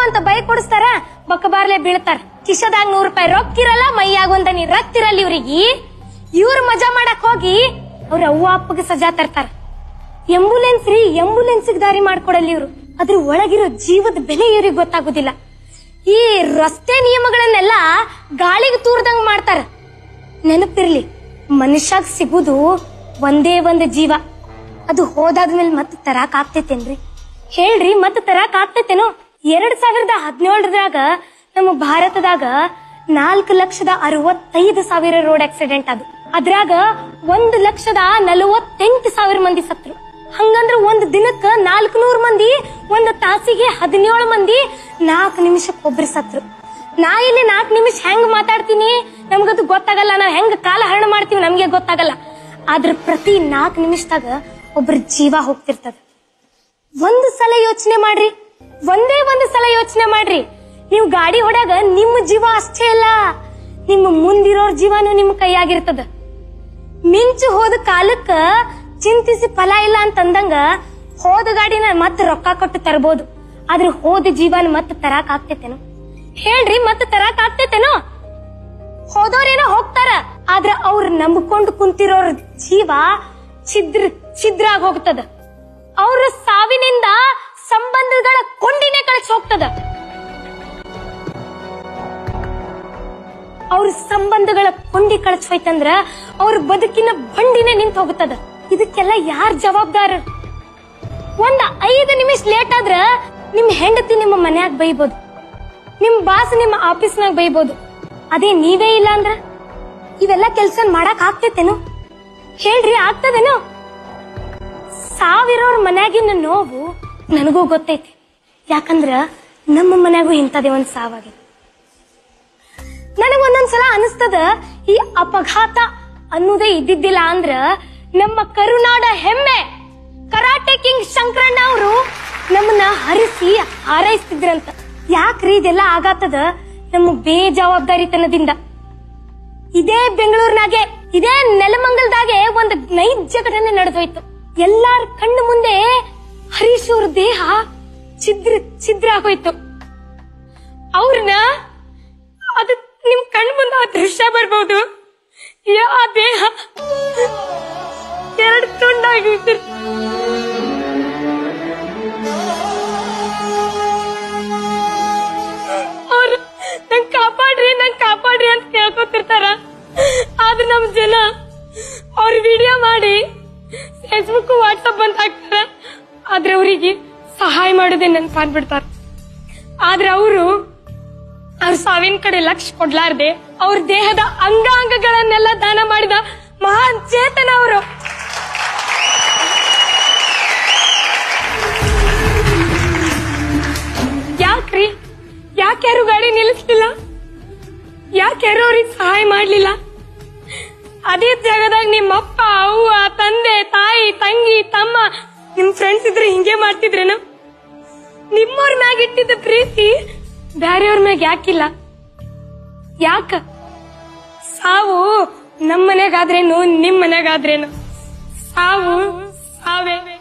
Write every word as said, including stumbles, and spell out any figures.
ಅಂತ ಬೈ ಕೊಡಿಸ್ತಾರ, ಬಕ್ಕಬಾರ್ಲೆ ಬೀಳ್ತಾರ. ಕಿಶದಾಗ ನೂರ್ ರೂಪಾಯಿ ರೊಕ್ಕಿರಲ್ಲ, ಮೈಯಾಗ ಒಂದನಿ ರಕ್ತಿರಲ್ಲ ಇವ್ರಿಗೆ. ಇವ್ರ ಮಜಾ ಮಾಡಕ್ ಹೋಗಿ ಅವ್ರ ಅವ್ವ ಅಪ್ಪಗೆ ಸಜಾ ತರ್ತಾರ. ಎಂಬುಲೆನ್ಸ್ ರೀ, ಎಂಬುಲೆನ್ಸ್ ದಾರಿ ಮಾಡ್ಕೊಡಲ್ಲ ಇವ್ರು. ಅದ್ರ ಒಳಗಿರೋ ಜೀವದ ಬೆಲೆ ಇವ್ರಿಗೆ ಗೊತ್ತಾಗುದಿಲ್ಲ. ಈ ರಸ್ತೆ ನಿಯಮಗಳನ್ನೆಲ್ಲ ಗಾಳಿಗೆ ತೂರ್ದಂಗ್ ಮಾಡ್ತಾರ. ನೆನಪಿರ್ಲಿ, ಮನುಷ್ಯಾಗ ಸಿಗುದು ಒಂದೇ ಒಂದು ಜೀವ. ಅದು ಹೋದಾದ್ಮೇಲೆ ಮತ್ತೆ ತರಾಕ್ ಆಗ್ತೈತೇನ್ರಿ? ಹೇಳ್ರಿ, ಮತ್ತೆ ತರಾಕ್ ಆಗ್ತೈತೇನೋ? ಎರಡ್ ಸಾವಿರದ ಹದಿನೇಳರಾಗ ನಮ್ಮ ಭಾರತದಾಗ ನಾಲ್ಕು ಲಕ್ಷದ ಅರವತ್ತೈದು ಸಾವಿರ ರೋಡ್ ಆಕ್ಸಿಡೆಂಟ್ ಅದು. ಅದ್ರಾಗ ಒಂದ್ ಲಕ್ಷದ ನಲವತ್ತೆಂಟು ಸಾವಿರ ಮಂದಿ ಸತ್ರು. ಹಂಗಂದ್ರ ಒಂದ್ ದಿನಕ್ಕ ನಾಲ್ಕನೂರ್ ಮಂದಿ, ಒಂದ್ ತಾಸಿಗೆ ಹದಿನೇಳು ಮಂದಿ, ನಾಲ್ಕು ನಿಮಿಷಕ್ಕೆ ಒಬ್ರು ಸತ್ರು. ನಾ ಇಲ್ಲಿ ನಾಲ್ಕು ನಿಮಿಷ ಹೆಂಗ್ ಮಾತಾಡ್ತೀನಿ ನಮ್ಗದು ಗೊತ್ತಾಗಲ್ಲ. ನಾವ್ ಹೆಂಗ್ ಕಾಲ ಹರಣ ಮಾಡ್ತೀವಿ ನಮ್ಗೆ ಗೊತ್ತಾಗಲ್ಲ. ಆದ್ರ ಪ್ರತಿ ನಾಲ್ಕು ನಿಮಿಷದಾಗ ಒಬ್ರ ಜೀವ ಹೋಗ್ತಿರ್ತದ. ಒಂದು ಸಲ ಯೋಚನೆ ಮಾಡ್ರಿ, ಒಂದೇ ಒಂದು ಸಲ ಯೋಚನೆ ಮಾಡ್ರಿ. ನೀವು ಗಾಡಿ ಹೊಡ್ಯಾಗ ನಿಮ್ಮ ಜೀವ ಅಷ್ಟೇ ಅಲ್ಲ, ನಿಮ್ಮ ಮುಂದಿರೋರ್ ಜೀವನು ನಿಮ್ ಕೈಯಾಗಿರ್ತದ. ಮಿಂಚು ಹೋದ ಕಾಲಕ್ಕ ಚಿಂತಿಸಿ ಫಲ ಇಲ್ಲ ಅಂತಂದಂಗ ಹೋದ ಗಾಡಿನ ಮತ್ ರೊಕ್ಕ ಕೊಟ್ಟು ತರಬಹುದು. ಆದ್ರೆ ಹೋದ ಜೀವನ ಮತ್ ತರಾಕ್ ಆಗ್ತೈತೇನೋ? ಹೇಳ್ರಿ, ಮತ್ ತರಾಕ್ ಆಗ್ತೈತೇನೋ? ಹೋದವ್ರೇನೋ ಹೋಗ್ತಾರ, ಆದ್ರ ಅವ್ರ ನಂಬ್ಕೊಂಡು ಕುಂತಿರೋರ್ ಜೀವ ಛಿದ್ರ ಛಿದ್ರ ಆಗಿ ಹೋಗ್ತದ. ಅವ್ರ ಸಾವಿನಿಂದ ಸಂಬಂಧಗಳ ಕೊಂಡಿನೇ ಕಳಿಸಿ ಹೋಗ್ತದ. ಅವ್ರ ಸಂಬಂಧಗಳ ಕೊಂಡಿ ಕಳಿಸ್ ಹೋಯ್ತಂದ್ರ ಅವ್ರ ಬದುಕಿನ ಬಂಡಿನೇ ನಿಂತ ಹೋಗುತ್ತದ. ಇದಕ್ಕೆಲ್ಲ ಯಾರ್ ಜವಾಬ್ದಾರ? ಒಂದ್ ಐದು ನಿಮಿಷ ಲೇಟ್ ಆದ್ರ ನಿಮ್ ಹೆಂಡತಿ ನಿಮ್ಮ ಮನ್ಯಾಗ ಬೈಬೋದು, ನಿಮ್ ಬಾಸ್ ನಿಮ್ಮ ಆಫೀಸ್ನಾಗ ಬೈಬೋದು. ಅದೇ ನೀವೇ ಇಲ್ಲ ಅಂದ್ರ ಇವೆಲ್ಲ ಕೆಲ್ಸ ಮಾಡಕ್ ಆಗ್ತೈತೇನು? ಹೇಳ್ರಿ, ಆಗ್ತದೇನು? ಸಾವಿರೋರ್ ಮನ್ಯಾಗಿನ ನೋವು ನನಗೂ ಗೊತ್ತೈತಿ. ಯಾಕಂದ್ರ ನಮ್ಮ ಮನ್ಯಾಗೂ ಇಂಥದೇ ಒಂದ್ ಸಾವಾಗಿದೆ. ನನಗ ಒಂದೊಂದ್ಸಲ ಅನಿಸ್ತದ, ಈ ಅಪಘಾತ ಅನ್ನೋದೇ ಇದ್ದಿದ್ದಿಲ್ಲ ಅಂದ್ರ ನಮ್ಮ ಕರುನಾಡ ಹೆಮ್ಮೆ ಕರಾಟೆ ಕಿಂಗ್ ಶಂಕರಣ್ಣ ಅವರು ನಮ್ಮನ್ನ ಹರಿಸಿ ಹಾರೈಸ್ತಿದ್ರಂತ. ಯಾಕ್ರಿ ಇದೆಲ್ಲ ಆಗತ್ತದ? ನಮ್ಮ ಬೇಜವಾಬ್ದಾರಿತನದಿಂದ. ಇದೇ ಬೆಂಗಳೂರಿನಾಗೆ, ಇದೇ ನೆಲಮಂಗಲದಾಗೆ ಒಂದು ನೈಜ ಘಟನೆ ನಡೆದೋಯ್ತು. ಎಲ್ಲಾರ ಕಣ್ಣು ಮುಂದೆ ಹರೀಶ್ ಅವ್ರ ದೇಹ ಛಿದ್ರ ಛಿದ್ರ ಆಗೋಯ್ತು. ಅವ್ರನ್ನ ಅದು ನಿಮ್ ಕಣ್ಣು ಮುಂದೆ ಆ ದೃಶ್ಯ ಬರ್ಬೋದು. ಆ ದೇಹ ಎರಡು ತುಂಡಾಗಿತ್ತು. ಅವ್ರು ನಂಗ್ ಕಾಪಾಡ್ರಿ, ನಂಗ್ ಕಾಪಾಡ್ರಿ ಅಂತ ಕೇಳ್ಕೊತಿರ್ತಾರ. ಆದ್ರೆ ನಮ್ ಜನ ಅವ್ರ ವಿಡಿಯೋ ಮಾಡಿ ಫೇಸ್ಬುಕ್ ವಾಟ್ಸಪ್ ಅಂತ ಹಾಕ್ತಾರ. ಆದ್ರೆ ಅವ್ರಿಗೆ ಸಹಾಯ ಮಾಡೋದೇ ನೆನ್ಪಾನ್ಬಿಡ್ತಾರ. ಆದ್ರೆ ಅವರು ಅವ್ರ ಸಾವಿನ ಕಡೆ ಲಕ್ಷ್ಯ ಕೊಡ್ಲಾರ್ದೆ ಅವ್ರ ದೇಹದ ಅಂಗಾಂಗಗಳನ್ನೆಲ್ಲ ದಾನ ಮಾಡಿದ ಮಹಾನ್ ಚೇತನ ಅವರು. ಯಾಕ್ರಿ, ಯಾಕ್ಯಾರು ಗಾಡಿ ನಿಲ್ಲಿಸ್ಲಿಲ್ಲ? ಯಾಕ್ಯಾರು ಅವ್ರಿಗೆ ಸಹಾಯ ಮಾಡ್ಲಿಲ್ಲ? ಅದೇ ಜಾಗದಾಗ ನಿಮ್ಮಪ್ಪ, ಅವ್ವ, ತಂದೆ, ತಾಯಿ, ತಂಗಿ, ತಮ್ಮ, ನಿಮ್ ಫ್ರೆಂಡ್ಸ್ ಇದ್ರೆ ಹಿಂಗೆ ಮಾಡ್ತಿದ್ರೇನು? ನಿಮ್ಮವ್ರ ಮ್ಯಾಗ ಇಟ್ಟಿದ್ದ ಪ್ರೀತಿ ಬ್ಯಾರೆಯವ್ರ ಮ್ಯಾಗ ಯಾಕಿಲ್ಲ? ಯಾಕ? ಸಾವು ನಮ್ಮ ಮನೆಗಾದ್ರೇನು, ನಿಮ್ ಮನೆಗಾದ್ರೇನು, ಸಾವು ಸಾವೇ.